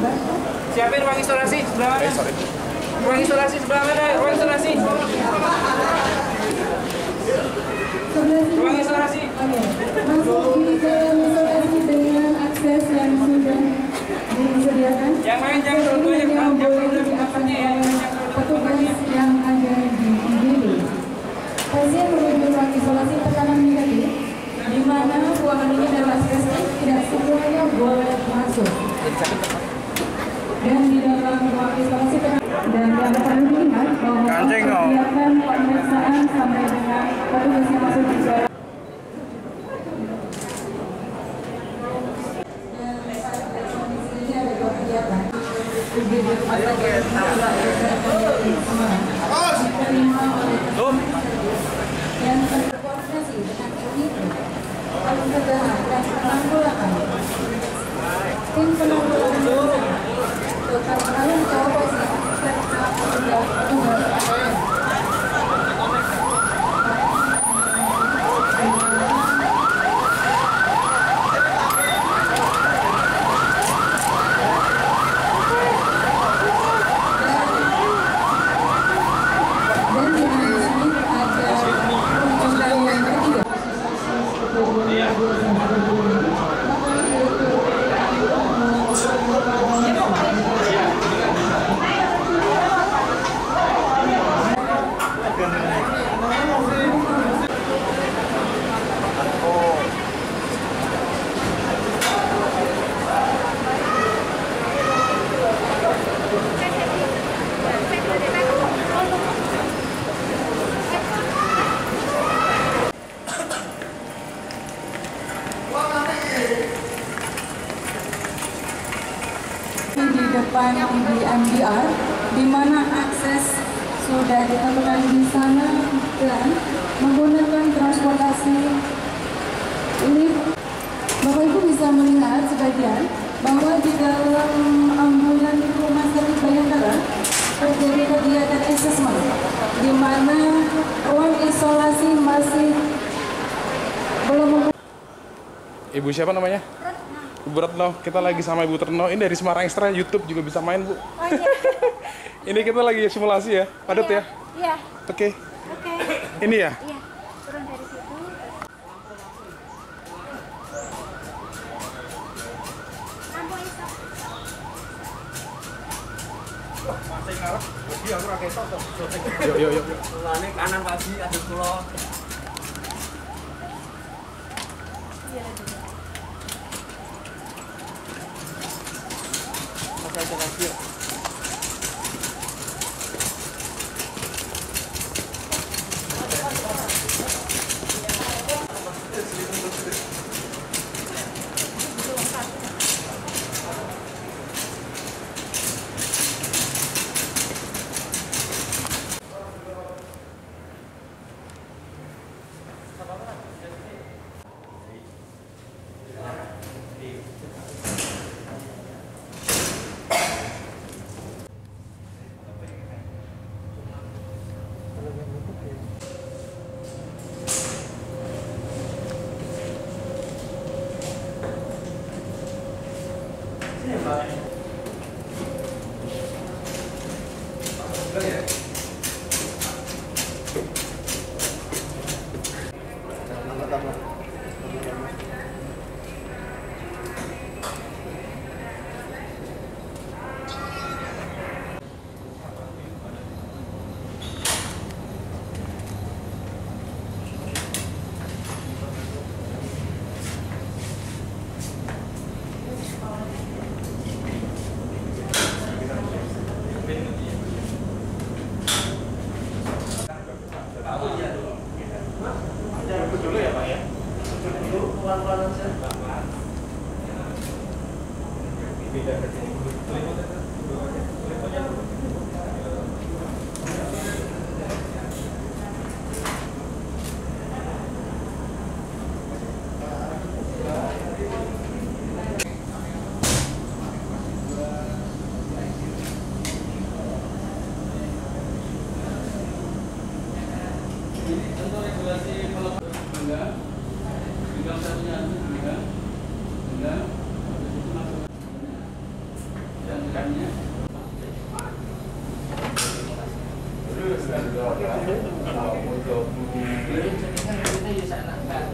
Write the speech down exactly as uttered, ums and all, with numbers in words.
Siapin ruang isolasi sebelah mana? Eh, sorry. Ruang isolasi sebelah mana? Ruang isolasi. Ruang isolasi. Masuk di dalam isolasi dengan akses yang sudah disediakan. Yang lain jangan terlalu banyak, yang jangan boleh terlalu diakan banyak. oleh petugas yang ada di sini. Pasien menuju ruang isolasi tekanan negatif, di mana ruangan ini adalah spesifik, tidak semuanya boleh masuk. Dan di dalam ruang isolasi tekanan dan yang perlu diingat bahwa kegiatan pemeriksaan sampai dengan petugas yang masuk di dalam. Yang berkoordinasi dengan unit pencegahan dan penanggulangan tim penanggulangan total penanggulangan Polisi serta petugas. Di depan I D M B R, di mana akses sudah ditentukan di sana dan menggunakan transportasi lift. Bapak Ibu bisa melihat sebagian bahwa di dalam ambulan Rumah Sakit Bayangkara terjadi kegiatan asesmen, di mana ruang isolasi masih belum. Ibu siapa namanya? Ibu Retno. Kita lagi sama Ibu Retno. Ini dari Semarang Extra, YouTube juga bisa main, Bu. Oh iya. Ini kita lagi simulasi ya, padat Iya. ya? Iya. Oke. Oke. Ini ya? Iya. Turun dari situ. Lampu iso. Masih ngarep, dia ora ketok to. Yuk, yuk, yuk. Mulane kanan pagi ada kula. Iya lagi. Masih ada lagi. Untuk regulasi pelepasan enggak, tinggal satunya enggak, enggak, habis itu masuk. Dan dua puluh dua puluh